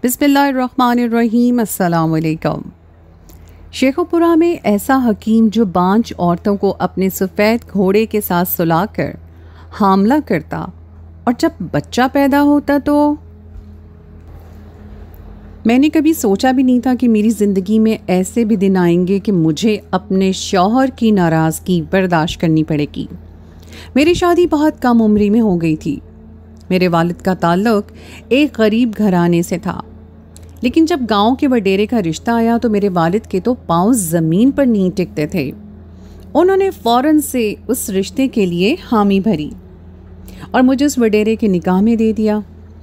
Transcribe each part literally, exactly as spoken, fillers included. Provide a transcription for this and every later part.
बिस्मिल्लाहिर्रहमानिर्रहीम। अस्सलाम वालेकुम। शेखुपुरा में ऐसा हकीम जो बांझ औरतों को अपने सफ़ेद घोड़े के साथ सुलाकर हमला करता और जब बच्चा पैदा होता तो मैंने कभी सोचा भी नहीं था कि मेरी ज़िंदगी में ऐसे भी दिन आएंगे कि मुझे अपने शौहर की नाराज़गी बर्दाश्त करनी पड़ेगी। मेरी शादी बहुत कम उम्री में हो गई थी। मेरे वालिद का ताल्लुक एक गरीब घराने से था, लेकिन जब गांव के वडेरे का रिश्ता आया तो मेरे वालिद के तो पांव ज़मीन पर नहीं टिकते थे। उन्होंने फ़ौरन से उस रिश्ते के लिए हामी भरी और मुझे उस वडेरे के निकाह में दे दिया।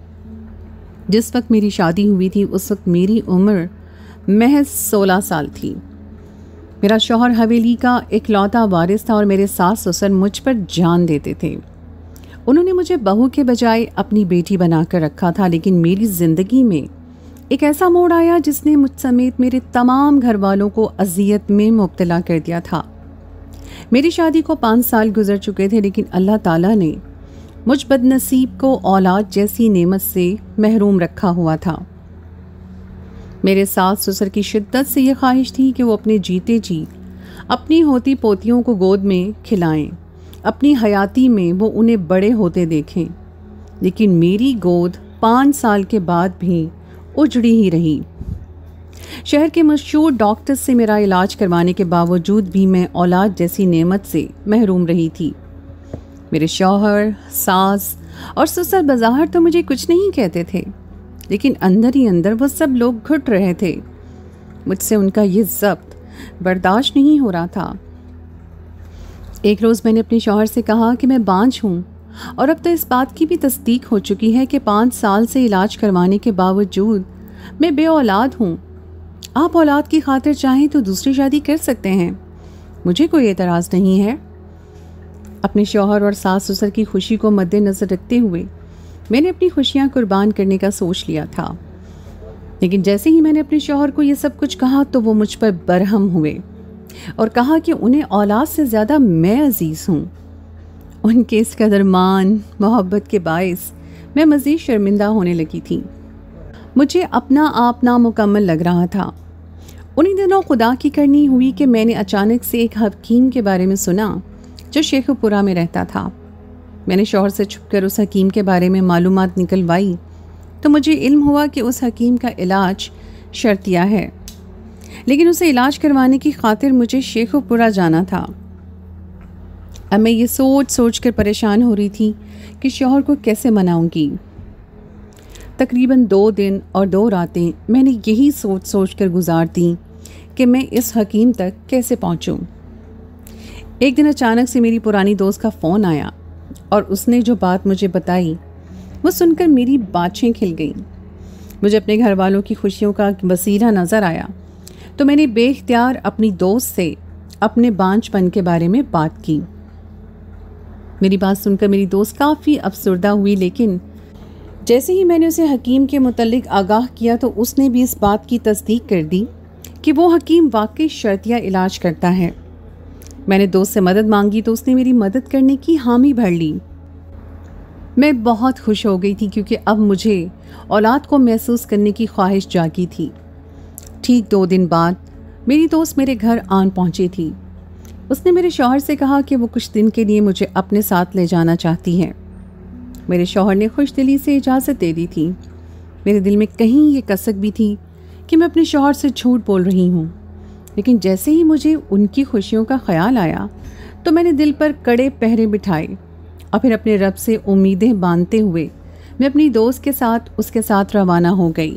जिस वक्त मेरी शादी हुई थी उस वक्त मेरी उम्र महज सोलह साल थी। मेरा शौहर हवेली का इकलौता वारिस था और मेरे सास ससुर मुझ पर जान देते थे। उन्होंने मुझे बहू के बजाय अपनी बेटी बनाकर रखा था, लेकिन मेरी ज़िंदगी में एक ऐसा मोड़ आया जिसने मुझ समेत मेरे तमाम घर वालों को अजियत में मुब्तला कर दिया था। मेरी शादी को पाँच साल गुजर चुके थे, लेकिन अल्लाह ताला ने मुझ बदनसीब को औलाद जैसी नेमत से महरूम रखा हुआ था। मेरे सास ससुर की शिद्दत से यह ख्वाहिश थी कि वो अपने जीते जी अपनी होती पोतियों को गोद में खिलाएं, अपनी हयाती में वो उन्हें बड़े होते देखें, लेकिन मेरी गोद पाँच साल के बाद भी उजड़ी ही रही। शहर के मशहूर डॉक्टर से मेरा इलाज करवाने के बावजूद भी मैं औलाद जैसी नेमत से महरूम रही थी। मेरे शौहर, सास और ससुर बज़ाहिर तो मुझे कुछ नहीं कहते थे, लेकिन अंदर ही अंदर वो सब लोग घुट रहे थे। मुझसे उनका ये ज़ब्त बर्दाश्त नहीं हो रहा था। एक रोज़ मैंने अपने शौहर से कहा कि मैं बांझ हूँ और अब तो इस बात की भी तस्दीक हो चुकी है कि पाँच साल से इलाज करवाने के बावजूद मैं बे औलाद हूँ। आप औलाद की खातिर चाहें तो दूसरी शादी कर सकते हैं, मुझे कोई एतराज़ नहीं है। अपने शौहर और सास ससुर की खुशी को मद्देनज़र रखते हुए मैंने अपनी खुशियाँ कुर्बान करने का सोच लिया था, लेकिन जैसे ही मैंने अपने शौहर को ये सब कुछ कहा तो वो मुझ पर बरहम हुए और कहा कि उन्हें औलाद से ज़्यादा मैं अजीज़ हूँ। उनके इस कदर मान मोहब्बत के बायस मैं मज़ीद शर्मिंदा होने लगी थी। मुझे अपना आप नामुकम्मल लग रहा था। उन्हीं दिनों खुदा की करनी हुई कि मैंने अचानक से एक हकीम के बारे में सुना जो शेखुपुरा में रहता था। मैंने शौहर से छुपकर उस हकीम के बारे में मालूमात निकलवाई तो मुझे इल्म हुआ कि उस हकीम का इलाज शर्तिया है, लेकिन उसे इलाज करवाने की खातिर मुझे शेखुपुरा जाना था। अब मैं ये सोच सोच कर परेशान हो रही थी कि शौहर को कैसे मनाऊंगी। तकरीबन दो दिन और दो रातें मैंने यही सोच सोच कर गुजार दी कि मैं इस हकीम तक कैसे पहुंचूं। एक दिन अचानक से मेरी पुरानी दोस्त का फ़ोन आया और उसने जो बात मुझे बताई वो सुनकर मेरी बाछें खिल गईं। मुझे अपने घर वालों की खुशियों का वसीला नज़र आया तो मैंने बेख्तियार अपनी दोस्त से अपने बांझपन के बारे में बात की। मेरी बात सुनकर मेरी दोस्त काफ़ी अफसरदा हुई, लेकिन जैसे ही मैंने उसे हकीम के मुतल्लिक आगाह किया तो उसने भी इस बात की तस्दीक कर दी कि वो हकीम वाकई शर्तिया इलाज करता है। मैंने दोस्त से मदद मांगी तो उसने मेरी मदद करने की हामी भर ली। मैं बहुत खुश हो गई थी क्योंकि अब मुझे औलाद को महसूस करने की ख्वाहिश जागी थी। ठीक दो दिन बाद मेरी दोस्त मेरे घर आन पहुंची थी। उसने मेरे शौहर से कहा कि वो कुछ दिन के लिए मुझे अपने साथ ले जाना चाहती है। मेरे शौहर ने खुश दिली से इजाज़त दे दी थी। मेरे दिल में कहीं ये कसक भी थी कि मैं अपने शौहर से झूठ बोल रही हूँ, लेकिन जैसे ही मुझे उनकी खुशियों का ख्याल आया तो मैंने दिल पर कड़े पहरे बिठाए और फिर अपने रब से उम्मीदें बांधते हुए मैं अपनी दोस्त के साथ उसके साथ रवाना हो गई।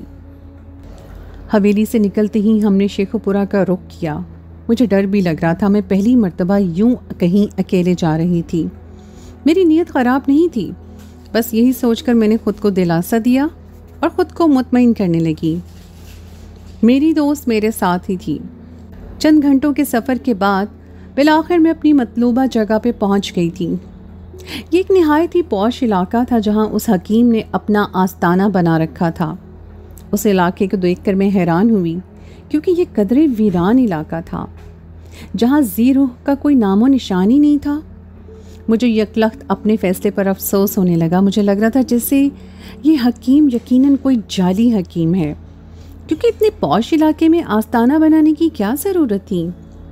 हवेली से निकलते ही हमने शेखुपुरा का रुख किया। मुझे डर भी लग रहा था। मैं पहली मर्तबा यूं कहीं अकेले जा रही थी। मेरी नीयत ख़राब नहीं थी, बस यही सोचकर मैंने ख़ुद को दिलासा दिया और ख़ुद को मुतमईन करने लगी। मेरी दोस्त मेरे साथ ही थी। चंद घंटों के सफ़र के बाद बिलाखिर मैं अपनी मतलूबा जगह पे पहुंच गई थी। ये एक निहायत ही पौश इलाका था जहां उस हकीम ने अपना आस्ताना बना रखा था। उस इलाके को देखकर मैं हैरान हुई क्योंकि ये कदरे वीरान इलाका था जहां ज़ी रूह का कोई नामो निशान ही नहीं था। मुझे यकलख्त अपने फ़ैसले पर अफसोस होने लगा। मुझे लग रहा था जैसे ये हकीम यकीनन कोई जाली हकीम है, क्योंकि इतने पौश इलाके में आस्ताना बनाने की क्या ज़रूरत थी।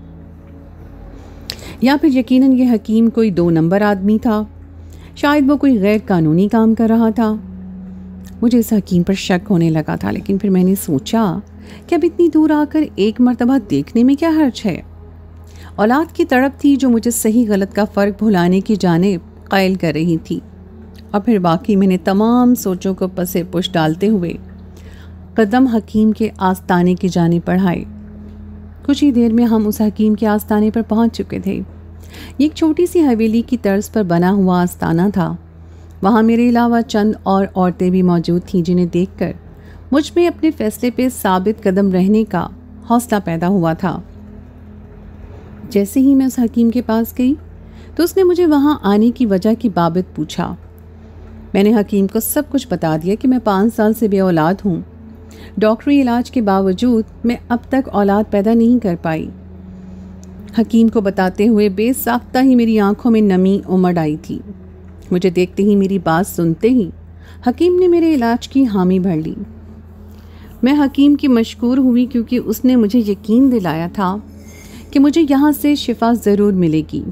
या फिर यकीनन ये हकीम कोई दो नंबर आदमी था, शायद वो कोई गैर कानूनी काम कर रहा था। मुझे इस हकीम पर शक होने लगा था, लेकिन फिर मैंने सोचा कि अब इतनी दूर आकर एक मर्तबा देखने में क्या हर्ज है। औलाद की तड़प थी जो मुझे सही गलत का फ़र्क भुलाने की जानिब कायल कर रही थी। और फिर बाकी मैंने तमाम सोचों को पसे पुश डालते हुए कदम हकीम के आस्ताने की जानिब बढ़ाए। कुछ ही देर में हम उस हकीम के आस्ताने पर पहुंच चुके थे। ये एक छोटी सी हवेली की तर्ज पर बना हुआ आस्ताना था। वहाँ मेरे अलावा चंद और औरतें भी मौजूद थीं, जिन्हें देखकर मुझ में अपने फैसले पे साबित कदम रहने का हौसला पैदा हुआ था। जैसे ही मैं उस हकीम के पास गई तो उसने मुझे वहाँ आने की वजह की बाबत पूछा। मैंने हकीम को सब कुछ बता दिया कि मैं पाँच साल से बे औलाद हूँ। डॉक्टरी इलाज के बावजूद मैं अब तक औलाद पैदा नहीं कर पाई। हकीम को बताते हुए बेसाख्ता ही मेरी आंखों में नमी उमड़ आई थी। मुझे देखते ही, मेरी बात सुनते ही हकीम ने मेरे इलाज की हामी भर ली। मैं हकीम की मशकूर हुई, क्योंकि उसने मुझे यकीन दिलाया था कि मुझे यहाँ से शिफा ज़रूर मिलेगी।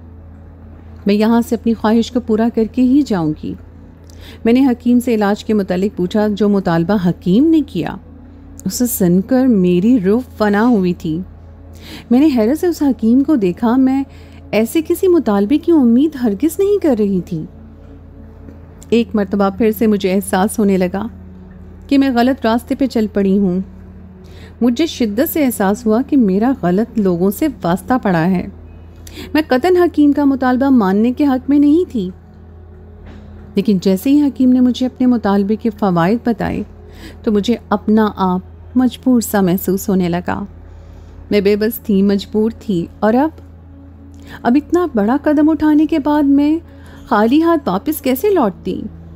मैं यहाँ से अपनी ख्वाहिश को पूरा करके ही जाऊँगी। मैंने हकीम से इलाज के मुतालिक पूछा, जो मुतालबा हकीम ने किया उसे सुनकर मेरी रूह फना हुई थी। मैंने हैरत से उस हकीम को देखा। मैं ऐसे किसी मुतालबे की उम्मीद हरगिज़ नहीं कर रही थी। एक मर्तबा फिर से मुझे एहसास होने लगा कि मैं गलत रास्ते पे चल पड़ी हूँ। मुझे शिद्दत से एहसास हुआ कि मेरा गलत लोगों से वास्ता पड़ा है। मैं कतन हकीम का मुतालबा मानने के हक में नहीं थी, लेकिन जैसे ही हकीम ने मुझे अपने मुतालबे के फ़वाइद बताए तो मुझे अपना आप मजबूर सा महसूस होने लगा। मैं बेबस थी, मजबूर थी, और अब अब इतना बड़ा कदम उठाने के बाद मैं खाली हाथ वापस कैसे लौटती।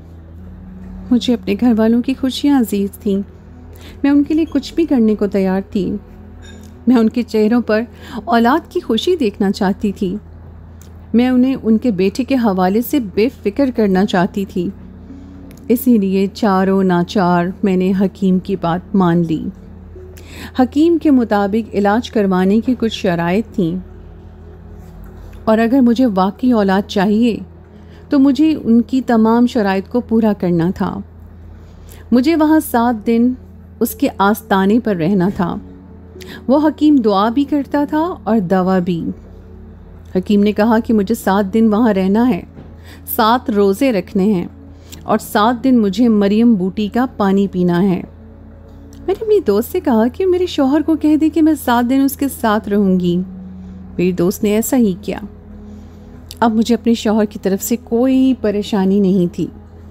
मुझे अपने घर वालों की खुशियाँ अजीज थीं। मैं उनके लिए कुछ भी करने को तैयार थी। मैं उनके चेहरों पर औलाद की खुशी देखना चाहती थी। मैं उन्हें उनके बेटे के हवाले से बेफिक्र करना चाहती थी। इसीलिए चारों नाचार मैंने हकीम की बात मान ली। हकीम के मुताबिक इलाज करवाने की कुछ शराइत थीं, और अगर मुझे वाकई औलाद चाहिए तो मुझे उनकी तमाम शराइत को पूरा करना था। मुझे वहाँ सात दिन उसके आस्ताने पर रहना था। वो हकीम दुआ भी करता था और दवा भी। हकीम ने कहा कि मुझे सात दिन वहाँ रहना है, सात रोज़े रखने हैं, और सात दिन मुझे मरियम बूटी का पानी पीना है। मैंने अपनी दोस्त से कहा कि मेरे शौहर को कह दे कि मैं सात दिन उसके साथ रहूँगी। मेरी दोस्त ने ऐसा ही किया। अब मुझे अपने शौहर की तरफ से कोई परेशानी नहीं थी।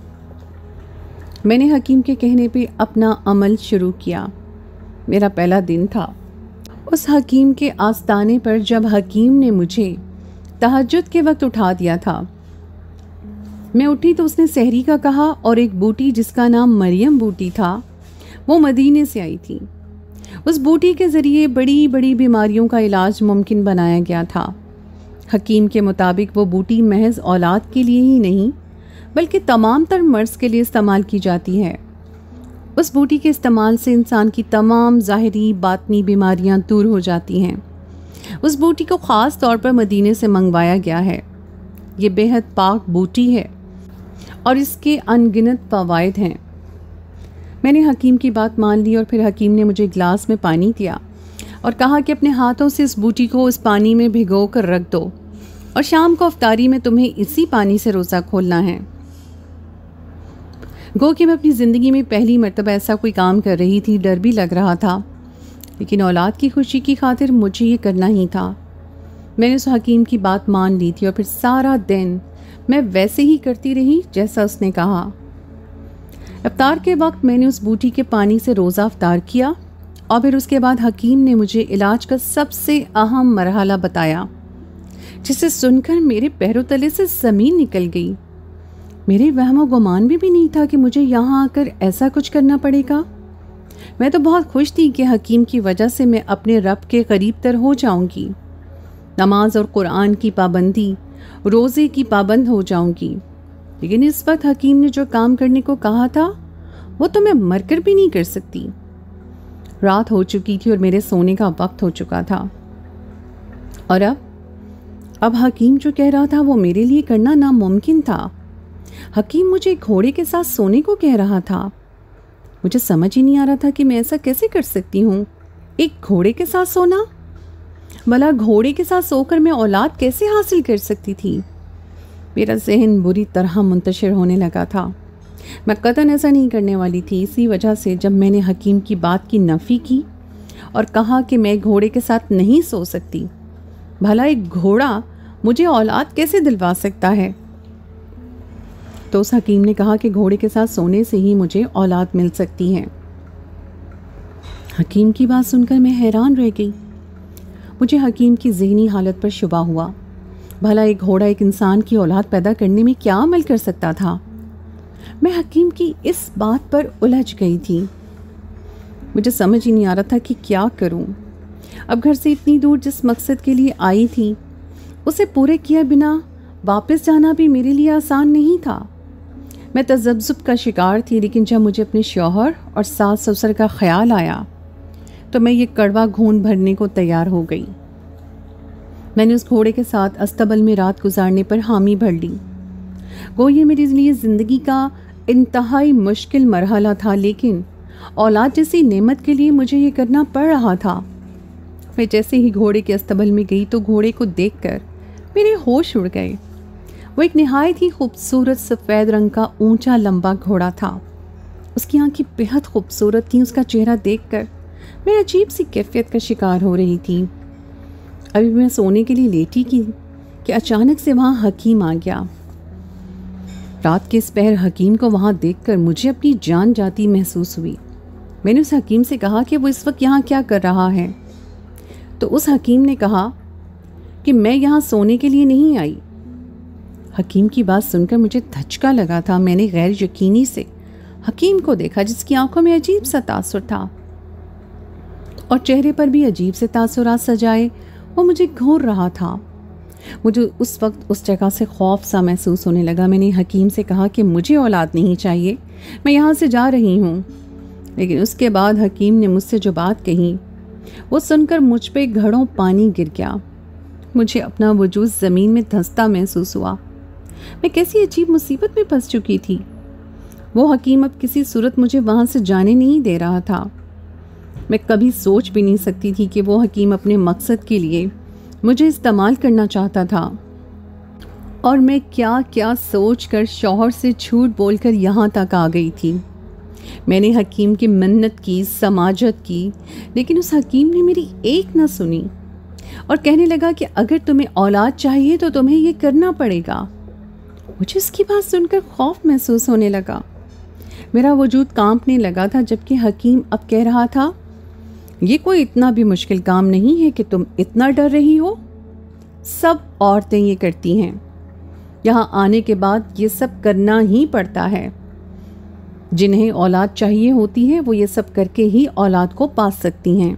मैंने हकीम के कहने पे अपना अमल शुरू किया। मेरा पहला दिन था। उस हकीम के आस्ताने पर जब हकीम ने मुझे तहज्जुद के वक्त उठा दिया था, मैं उठी तो उसने सहरी का कहा, और एक बूटी जिसका नाम मरियम बूटी था वो मदीने से आई थी। उस बूटी के ज़रिए बड़ी बड़ी बीमारियों का इलाज मुमकिन बनाया गया था। हकीम के मुताबिक वो बूटी महज औलाद के लिए ही नहीं बल्कि तमाम तर मर्ज़ के लिए इस्तेमाल की जाती है। उस बूटी के इस्तेमाल से इंसान की तमाम ज़ाहिरी बातनी बीमारियां दूर हो जाती हैं। उस बूटी को ख़ास तौर पर मदीने से मंगवाया गया है। ये बेहद पाक बूटी है और इसके अनगिनत फ़वाइद हैं। मैंने हकीम की बात मान ली, और फिर हकीम ने मुझे गिलास में पानी दिया और कहा कि अपने हाथों से इस बूटी को उस पानी में भिगो कर रख दो, और शाम को अफ्तारी में तुम्हें इसी पानी से रोज़ा खोलना है। गो कि मैं अपनी ज़िंदगी में पहली मर्तबा ऐसा कोई काम कर रही थी। डर भी लग रहा था, लेकिन औलाद की खुशी की खातिर मुझे ये करना ही था। मैंने उस हकीम की बात मान ली थी, और फिर सारा दिन मैं वैसे ही करती रही जैसा उसने कहा। इफ्तार के वक्त मैंने उस बूटी के पानी से रोज़ा इफ्तार किया, और फिर उसके बाद हकीम ने मुझे इलाज का सबसे अहम मरहला बताया, जिसे सुनकर मेरे पैरों तले से ज़मीन निकल गई। मेरे वहम गुमान भी, भी नहीं था कि मुझे यहाँ आकर ऐसा कुछ करना पड़ेगा। मैं तो बहुत खुश थी कि हकीम की वजह से मैं अपने रब के करीब तर हो जाऊंगी। नमाज और कुरान की पाबंदी रोज़े की पाबंद हो जाऊंगी। लेकिन इस वक्त हकीम ने जो काम करने को कहा था वो तो मैं मरकर भी नहीं कर सकती। रात हो चुकी थी और मेरे सोने का वक्त हो चुका था। और अब अब हकीम जो कह रहा था वो मेरे लिए करना नामुमकिन था। हकीम मुझे घोड़े के साथ सोने को कह रहा था। मुझे समझ ही नहीं आ रहा था कि मैं ऐसा कैसे कर सकती हूँ, एक घोड़े के साथ सोना। भला घोड़े के साथ सोकर मैं औलाद कैसे हासिल कर सकती थी। मेरा जहन बुरी तरह मुंतशिर होने लगा था। मैं कतन ऐसा नहीं करने वाली थी। इसी वजह से जब मैंने हकीम की बात की नफ़ी की और कहा कि मैं घोड़े के साथ नहीं सो सकती, भला एक घोड़ा मुझे औलाद कैसे दिलवा सकता है, तो उस हकीम ने कहा कि घोड़े के साथ सोने से ही मुझे औलाद मिल सकती है। हकीम की बात सुनकर मैं हैरान रह गई। मुझे हकीम की ज़हनी हालत पर शुबा हुआ। भला एक घोड़ा एक इंसान की औलाद पैदा करने में क्या अमल कर सकता था। मैं हकीम की इस बात पर उलझ गई थी। मुझे समझ ही नहीं आ रहा था कि क्या करूं। अब घर से इतनी दूर जिस मकसद के लिए आई थी उसे पूरे किए बिना वापस जाना भी मेरे लिए आसान नहीं था। मैं तज़ब्ज़ुब का शिकार थी, लेकिन जब मुझे अपने शौहर और सास ससुर का ख्याल आया तो मैं ये कड़वा घून भरने को तैयार हो गई। मैंने उस घोड़े के साथ अस्तबल में रात गुजारने पर हामी भर ली। वो ये मेरे लिए ज़िंदगी का इंतहाई मुश्किल मरहला था, लेकिन औलाद जैसी नेमत के लिए मुझे ये करना पड़ रहा था। मैं जैसे ही घोड़े के अस्तबल में गई तो घोड़े को देखकर मेरे होश उड़ गए। वो एक निहायत ही खूबसूरत सफ़ेद रंग का ऊंचा लंबा घोड़ा था। उसकी आंखें बेहद खूबसूरत थीं। उसका चेहरा देखकर मैं अजीब सी कैफियत का शिकार हो रही थी। अभी मैं सोने के लिए लेटी की कि अचानक से वहाँ हकीम आ गया। रात के इस पहर हकीम को वहाँ देखकर मुझे अपनी जान जाती महसूस हुई। मैंने उस हकीम से कहा कि वो इस वक्त यहाँ क्या कर रहा है। तो उस हकीम ने कहा कि मैं यहाँ सोने के लिए नहीं आई। हकीम की बात सुनकर मुझे धचका लगा था। मैंने गैर यकीनी से हकीम को देखा, जिसकी आंखों में अजीब सा तासुर था और चेहरे पर भी अजीब से तासुरात सजाए वो मुझे घूर रहा था। मुझे उस वक्त उस जगह से खौफ सा महसूस होने लगा। मैंने हकीम से कहा कि मुझे औलाद नहीं चाहिए, मैं यहाँ से जा रही हूँ। लेकिन उसके बाद हकीम ने मुझसे जो बात कही वो सुनकर मुझ पे घड़ों पानी गिर गया। मुझे अपना वजूद ज़मीन में धंसता महसूस हुआ। मैं कैसी अजीब मुसीबत में फंस चुकी थी। वो हकीम अब किसी सूरत मुझे वहाँ से जाने नहीं दे रहा था। मैं कभी सोच भी नहीं सकती थी कि वो हकीम अपने मकसद के लिए मुझे इस्तेमाल करना चाहता था। और मैं क्या क्या सोच कर शौहर से झूठ बोलकर यहाँ तक आ गई थी। मैंने हकीम की मिन्नत की, समाजत की, लेकिन उस हकीम ने मेरी एक न सुनी और कहने लगा कि अगर तुम्हें औलाद चाहिए तो तुम्हें ये करना पड़ेगा। मुझे उसकी बात सुनकर खौफ महसूस होने लगा। मेरा वजूद कांपने लगा था, जबकि हकीम अब कह रहा था, ये कोई इतना भी मुश्किल काम नहीं है कि तुम इतना डर रही हो। सब औरतें ये करती हैं। यहाँ आने के बाद ये सब करना ही पड़ता है। जिन्हें औलाद चाहिए होती है वो ये सब करके ही औलाद को पा सकती हैं।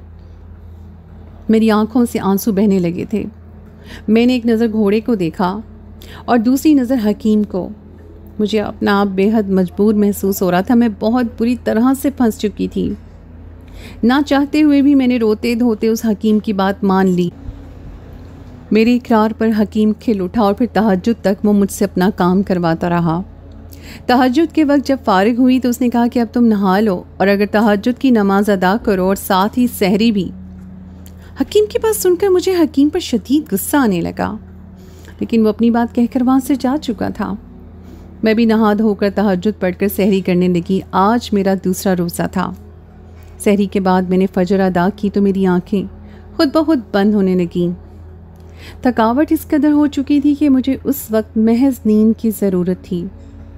मेरी आंखों से आंसू बहने लगे थे। मैंने एक नज़र घोड़े को देखा और दूसरी नज़र हकीम को। मुझे अपना आप बेहद मजबूर महसूस हो रहा था। मैं बहुत बुरी तरह से फंस चुकी थी। ना चाहते हुए भी मैंने रोते धोते उस हकीम की बात मान ली। मेरे इकरार पर हकीम खिल उठा और फिर तहज्जुद तक वो मुझसे अपना काम करवाता रहा। तहज्जुद के वक्त जब फारिग हुई तो उसने कहा कि अब तुम नहा लो और अगर तहज्जुद की नमाज अदा करो और साथ ही सहरी भी। हकीम की बात सुनकर मुझे हकीम पर शदीद गुस्सा आने लगा, लेकिन वो अपनी बात कहकर वहाँ से जा चुका था। मैं भी नहा धोकर तहज्जुद पढ़कर सहरी करने लगी। आज मेरा दूसरा रोज़ा था। सहरी के बाद मैंने फजर अदा की तो मेरी आंखें खुद ब खुद बंद होने लगीं। थकावट इस कदर हो चुकी थी कि मुझे उस वक्त महज नींद की ज़रूरत थी।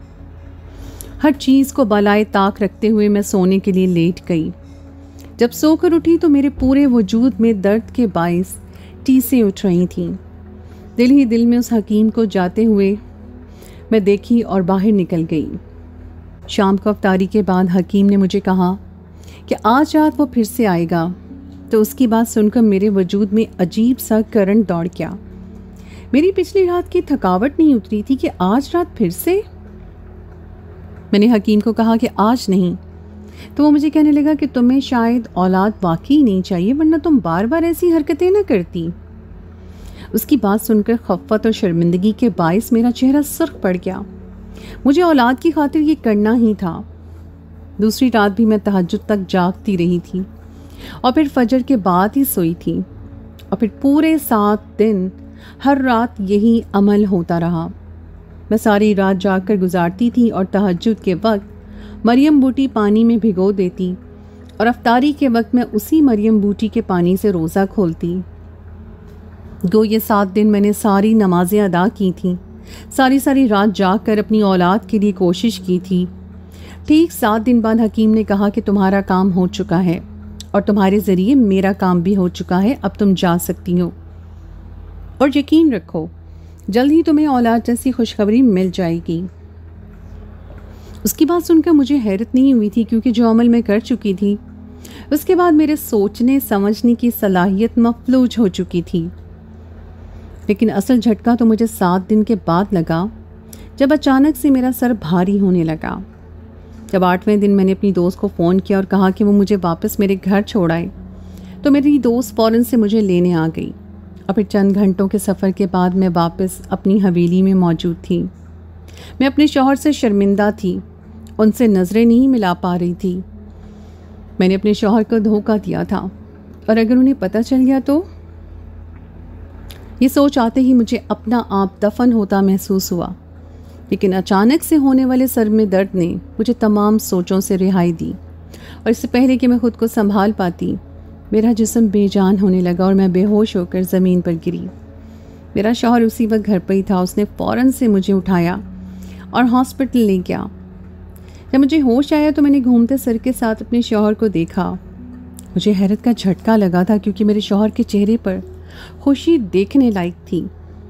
हर चीज़ को बलाए ताक रखते हुए मैं सोने के लिए लेट गई। जब सोकर उठी तो मेरे पूरे वजूद में दर्द के बाइस टीसें उठ रही थीं। दिल ही दिल में उस हकीम को जाते हुए मैं देखी और बाहर निकल गई। शाम को अफ्तारी के बाद हकीम ने मुझे कहा कि आज रात वो फिर से आएगा। तो उसकी बात सुनकर मेरे वजूद में अजीब सा करंट दौड़ गया। मेरी पिछली रात की थकावट नहीं उतरी थी कि आज रात फिर से। मैंने हकीम को कहा कि आज नहीं, तो वो मुझे कहने लगा कि तुम्हें शायद औलाद वाकई नहीं चाहिए, वरना तुम बार बार ऐसी हरकतें न करती। उसकी बात सुनकर खफ़्फ़त और शर्मिंदगी के बायस मेरा चेहरा सुर्ख पड़ गया। मुझे औलाद की खातिर ये करना ही था। दूसरी रात भी मैं तहज्जुद तक जागती रही थी और फिर फजर के बाद ही सोई थी, और फिर पूरे सात दिन हर रात यही अमल होता रहा। मैं सारी रात जाग कर गुजारती थी और तहज्जुद के वक्त मरियम बूटी पानी में भिगो देती और अफ्तारी के वक्त मैं उसी मरियम बूटी के पानी से रोज़ा खोलती। गो ये सात दिन मैंने सारी नमाजें अदा की थीं, सारी सारी रात जाग कर अपनी औलाद के लिए कोशिश की थी। ठीक सात दिन बाद हकीम ने कहा कि तुम्हारा काम हो चुका है और तुम्हारे ज़रिए मेरा काम भी हो चुका है, अब तुम जा सकती हो। और यकीन रखो, जल्द ही तुम्हें औलाद जैसी खुशखबरी मिल जाएगी। उसकी बात सुनकर मुझे हैरत नहीं हुई थी, क्योंकि जो अमल मैं कर चुकी थी उसके बाद मेरे सोचने समझने की सलाहियत मफलूज हो चुकी थी। लेकिन असल झटका तो मुझे सात दिन के बाद लगा, जब अचानक से मेरा सर भारी होने लगा। जब आठवें दिन मैंने अपनी दोस्त को फ़ोन किया और कहा कि वो मुझे वापस मेरे घर छोड़ आए, तो मेरी दोस्त फ़ौरन से मुझे लेने आ गई और फिर चंद घंटों के सफ़र के बाद मैं वापस अपनी हवेली में मौजूद थी। मैं अपने शौहर से शर्मिंदा थी, उनसे नज़रें नहीं मिला पा रही थी। मैंने अपने शौहर को धोखा दिया था, और अगर उन्हें पता चल गया तो। ये सोच आते ही मुझे अपना आप दफन होता महसूस हुआ। लेकिन अचानक से होने वाले सर में दर्द ने मुझे तमाम सोचों से रिहाई दी, और इससे पहले कि मैं खुद को संभाल पाती, मेरा जिस्म बेजान होने लगा और मैं बेहोश होकर ज़मीन पर गिरी। मेरा शौहर उसी वक्त घर पर ही था। उसने फ़ौरन से मुझे उठाया और हॉस्पिटल ले गया। जब मुझे होश आया तो मैंने घूमते सर के साथ अपने शौहर को देखा। मुझे हैरत का झटका लगा था, क्योंकि मेरे शौहर के चेहरे पर खुशी देखने लायक थी।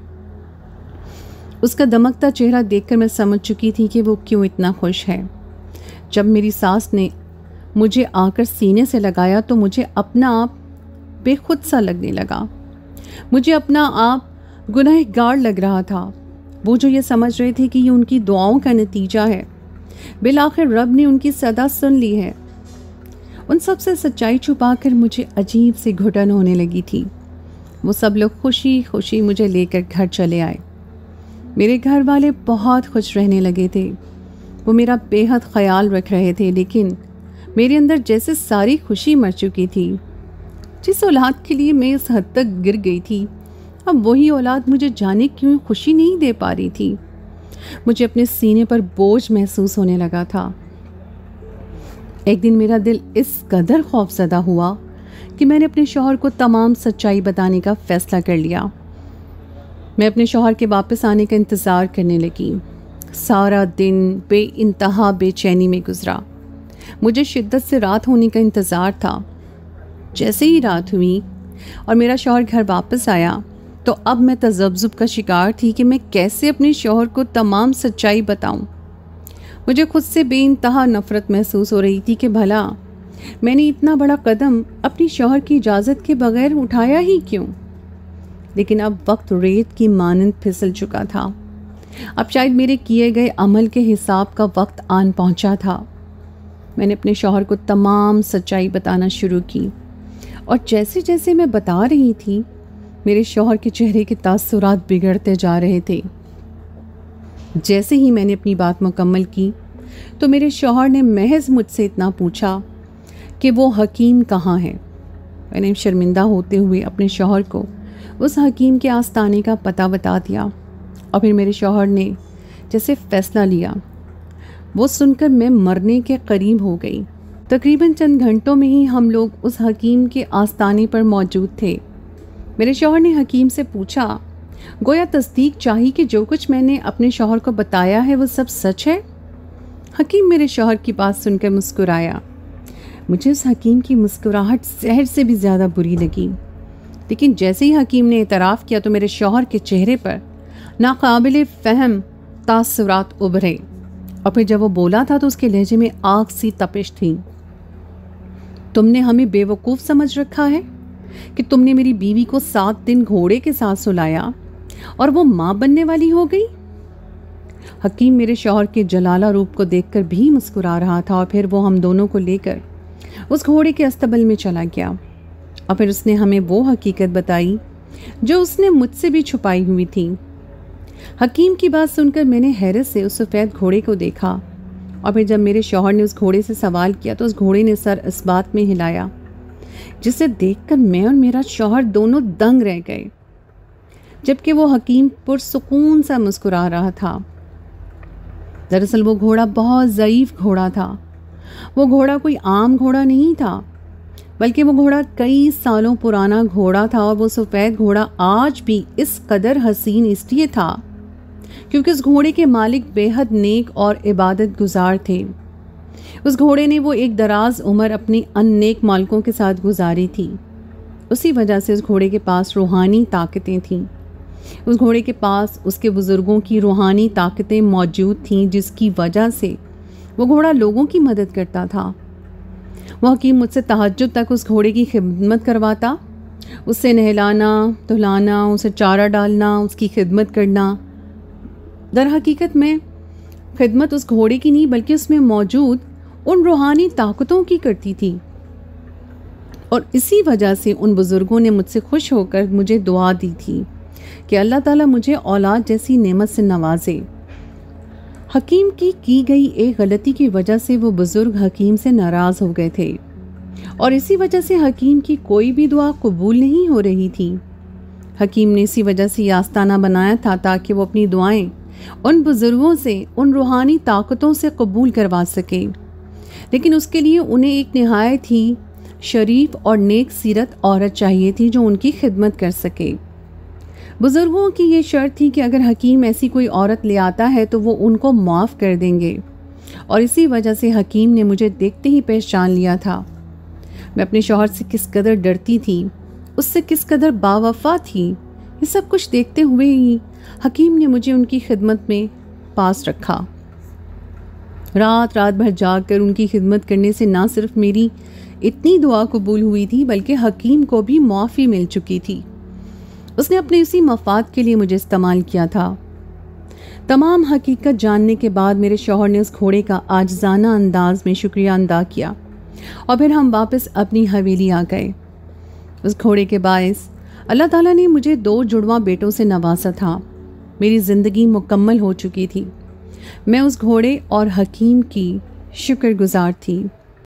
उसका दमकता चेहरा देखकर मैं समझ चुकी थी कि वो क्यों इतना खुश है। जब मेरी सास ने मुझे आकर सीने से लगाया तो मुझे अपना आप बेखुद सा लगने लगा। मुझे अपना आप गुनहगार लग रहा था। वो जो ये समझ रहे थे कि ये उनकी दुआओं का नतीजा है, बिलाखिर रब ने उनकी सदा सुन ली है। उन सब से सच्चाई छुपाकर मुझे अजीब सी घुटन होने लगी थी। वो सब लोग खुशी खुशी मुझे लेकर घर चले आए। मेरे घर वाले बहुत खुश रहने लगे थे। वो मेरा बेहद ख्याल रख रहे थे, लेकिन मेरे अंदर जैसे सारी खुशी मर चुकी थी। जिस औलाद के लिए मैं इस हद तक गिर गई थी, अब वही औलाद मुझे जाने क्यों खुशी नहीं दे पा रही थी। मुझे अपने सीने पर बोझ महसूस होने लगा था। एक दिन मेरा दिल इस कदर खौफज़दा हुआ कि मैंने अपने शौहर को तमाम सच्चाई बताने का फ़ैसला कर लिया। मैं अपने शौहर के वापस आने का इंतज़ार करने लगी। सारा दिन बेइंतहा बेचैनी में गुजरा। मुझे शिद्दत से रात होने का इंतज़ार था। जैसे ही रात हुई और मेरा शौहर घर वापस आया, तो अब मैं तज़ब्ज़ुब का शिकार थी कि मैं कैसे अपने शौहर को तमाम सच्चाई बताऊं। मुझे खुद से बेइंतहा नफ़रत महसूस हो रही थी कि भला मैंने इतना बड़ा कदम अपनी शौहर की इजाज़त के बगैर उठाया ही क्यों। लेकिन अब वक्त रेत की मानंद फिसल चुका था। अब शायद मेरे किए गए अमल के हिसाब का वक्त आन पहुंचा था। मैंने अपने शौहर को तमाम सच्चाई बताना शुरू की, और जैसे जैसे मैं बता रही थी, मेरे शौहर के चेहरे के तासुरात बिगड़ते जा रहे थे। जैसे ही मैंने अपनी बात मुकम्मल की, तो मेरे शौहर ने महज मुझसे इतना पूछा कि वो हकीम कहाँ है। मैंने शर्मिंदा होते हुए अपने शौहर को उस हकीम के आस्ताने का पता बता दिया, और फिर मेरे शौहर ने जैसे फ़ैसला लिया, वो सुनकर मैं मरने के करीब हो गई। तकरीबन चंद घंटों में ही हम लोग उस हकीम के आस्ताने पर मौजूद थे। मेरे शौहर ने हकीम से पूछा, गोया तस्दीक चाही कि जो कुछ मैंने अपने शौहर को बताया है वो सब सच है। हकीम मेरे शौहर की बात सुनकर मुस्कुराया। मुझे उस हकीम की मुस्कुराहट जहर से भी ज़्यादा बुरी लगी। लेकिन जैसे ही हकीम ने इतराफ़ किया तो मेरे शौहर के चेहरे पर नाकाबिले फ़हम तासुरात उभरे, और फिर जब वो बोला था तो उसके लहजे में आग सी तपिश थी। तुमने हमें बेवकूफ़ समझ रखा है कि तुमने मेरी बीवी को सात दिन घोड़े के साथ सुलाया, और वो माँ बनने वाली हो गई। हकीम मेरे शौहर के जलाला रूप को देखकर भी मुस्कुरा रहा था और फिर वो हम दोनों को लेकर उस घोड़े के अस्तबल में चला गया और फिर उसने हमें वो हकीकत बताई जो उसने मुझसे भी छुपाई हुई थी। हकीम की बात सुनकर मैंने हैरत से उस सफ़ेद घोड़े को देखा और फिर जब मेरे शौहर ने उस घोड़े से सवाल किया तो उस घोड़े ने सर इस बात में हिलाया जिसे देखकर मैं और मेरा शौहर दोनों दंग रह गए, जबकि वो हकीम पुरसुकून सा मुस्कुरा रहा था। दरअसल वो घोड़ा बहुत ज़ईफ़ घोड़ा था। वो घोड़ा कोई आम घोड़ा नहीं था, बल्कि वो घोड़ा कई सालों पुराना घोड़ा था और वो सफ़ेद घोड़ा आज भी इस कदर हसीन इसलिए था क्योंकि उस घोड़े के मालिक बेहद नेक और इबादत गुजार थे। उस घोड़े ने वो एक दराज उम्र अपनी अननेक मालिकों के साथ गुजारी थी। उसी वजह से उस घोड़े के पास रूहानी ताकतें थीं। उस घोड़े के पास उसके बुज़ुर्गों की रूहानी ताकतें मौजूद थीं, जिसकी वजह से वो घोड़ा लोगों की मदद करता था। वो हकीम मुझसे तहज्जुद तक उस घोड़े की खिदमत करवाता, उससे नहलाना धुलाना, उसे चारा डालना, उसकी खिदमत करना। दर हकीकत में खिदमत उस घोड़े की नहीं बल्कि उसमें मौजूद उन रूहानी ताकतों की करती थी और इसी वजह से उन बुज़ुर्गों ने मुझसे खुश होकर मुझे दुआ दी थी कि अल्लाह ताला मुझे औलाद जैसी नेमत से नवाजे। हकीम की की गई एक गलती की वजह से वो बुज़ुर्ग हकीम से नाराज़ हो गए थे और इसी वजह से हकीम की कोई भी दुआ कबूल नहीं हो रही थी। हकीम ने इसी वजह से ये आस्ताना बनाया था ताकि वो अपनी दुआएं उन बुज़ुर्गों से, उन रूहानी ताकतों से कबूल करवा सके, लेकिन उसके लिए उन्हें एक निहायत ही शरीफ और नेक सीरत औरत चाहिए थी जो उनकी खिदमत कर सके। बुज़ुर्गों की ये शर्त थी कि अगर हकीम ऐसी कोई औरत ले आता है तो वो उनको माफ़ कर देंगे और इसी वजह से हकीम ने मुझे देखते ही पहचान लिया था। मैं अपने शौहर से किस कदर डरती थी, उससे किस कदर बावफा थी, ये सब कुछ देखते हुए ही हकीम ने मुझे उनकी खिदमत में पास रखा। रात रात भर जाग कर उनकी खिदमत करने से ना सिर्फ मेरी इतनी दुआ कबूल हुई थी बल्कि हकीम को भी माफ़ी मिल चुकी थी। उसने अपने इसी मफाद के लिए मुझे इस्तेमाल किया था। तमाम हकीकत जानने के बाद मेरे शौहर ने उस घोड़े का आजिज़ाना अंदाज में शुक्रिया अदा किया और फिर हम वापस अपनी हवेली आ गए। उस घोड़े के बायस अल्लाह ताला ने मुझे दो जुड़वा बेटों से नवाजा था। मेरी ज़िंदगी मुकम्मल हो चुकी थी। मैं उस घोड़े और हकीम की शुक्रगुजार थी।